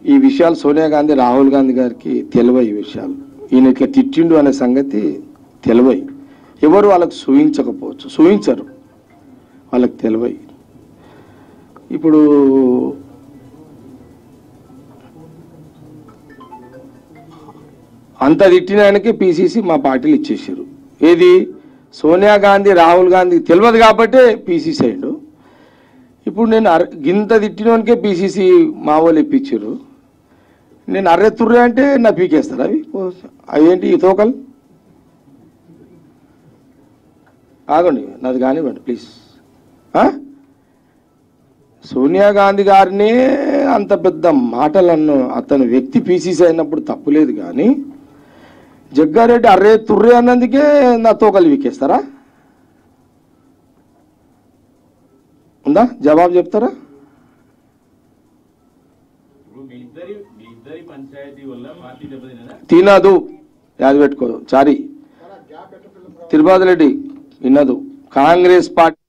ఈ విషయాలు సోనియా గాంధీ రాహుల్ గాంధీ గారికి తెలివై ఈ విషయాలు ఈయన ఇట్లా తిట్టిండు అనే సంగతి తెలివై ఎవరు వాళ్ళకు సూచించకపోవచ్చు సూచించరు వాళ్ళకి తెలివై ఇప్పుడు అంత తిట్టిన ఆయనకి పిసిసి మా పార్టీలు ఇచ్చేసారు ఏది సోనియా గాంధీ రాహుల్ గాంధీ తెలియదు కాబట్టి పిసిసి అయ్యిండు ఇప్పుడు నేను గింత తిట్టినోనికే పిసిసి మా వాళ్ళు ఇప్పించారు నేను అర్రెత్తుర్రే అంటే నా పీకేస్తారు అవి అవేంటి ఈ తోకలు ఆగండి నాది కానివ్వండి ప్లీజ్ సోనియా గాంధీ గారిని అంత పెద్ద మాటలను అతని వ్యక్తి పిసిసి అయినప్పుడు తప్పులేదు కానీ జగ్గారెడ్డి అర్రే తుర్రే అన్నందుకే నా తోకలు వీకేస్తారా ఉందా జవాబు చెప్తారా తినదు యాది పెట్టుకోదు సారీ తిరుపతి రెడ్డి వినదు కాంగ్రెస్ పార్టీ